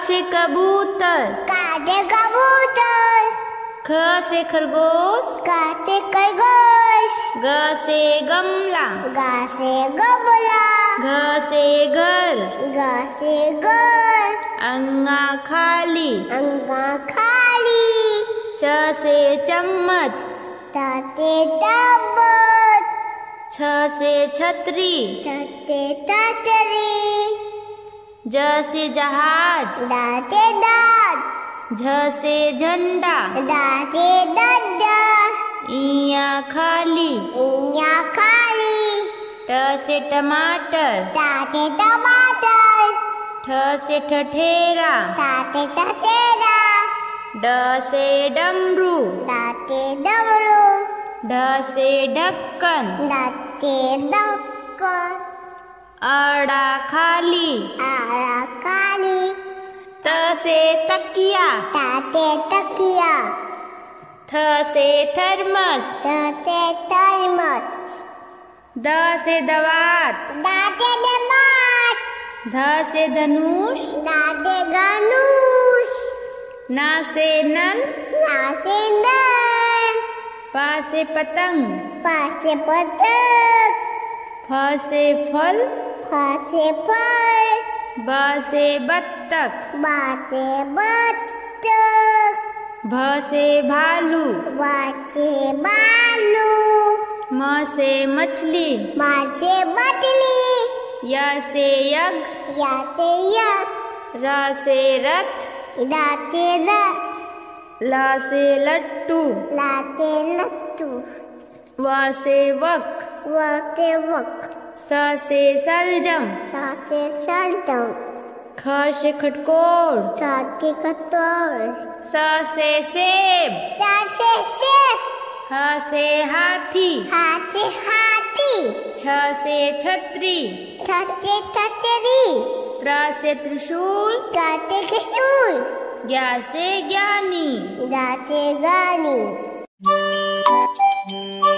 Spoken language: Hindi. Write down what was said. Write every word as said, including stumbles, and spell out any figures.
से कबूतर, का से कबूतर। ख से खरगोश, का से खरगोश। ग से गमला, गा से गमला। घ से घर, गा से घर। अंगा खाली, अंगा खाली। च से चम्मच, ट से टबक। छ से छतरी, ठ से छतरी। ज से जहाज, ड से दाँत। झ से झंडा, ड से डंडा। इया खाली, इया खाली। ट से टमाटर, ट से टमाटर। ठ से ठठेरा, ठ से ठठेरा। ड से डमरू, ड से डमरू। ढ से ढक्कन, ड से ढक्कन। अड़ा खाली, आड़ा खाली। त से तकिया, ता से तकिया। थ से थर्मस, थ से थर्मस। द से दवात, द से दबात। ध से धनुष, द से धनुष। न से नल, न से नल। प से पतंग, प से पतंग। फ से फल, फ से फल। ब से बत्तख, ब से बत्तख। भ से भालू, ब से भालू। म से मछली, म से मछली। य से यज्ञ, या से यज्ञ। र से रथ, द से रथ। ल से लट्टू, ला से लट्टू। व से वक, व से वक। स से सलजम, स से सलजम। ख से खटकोर, स से खटोल। स से सेब, स से सेब। ह से हाथी, हा से हाथी। छ से छतरी, ठ से छतरी। त्र से त्रिशूल, ट से त्रिशूल। ज्ञ से ज्ञानी। ग से गानी।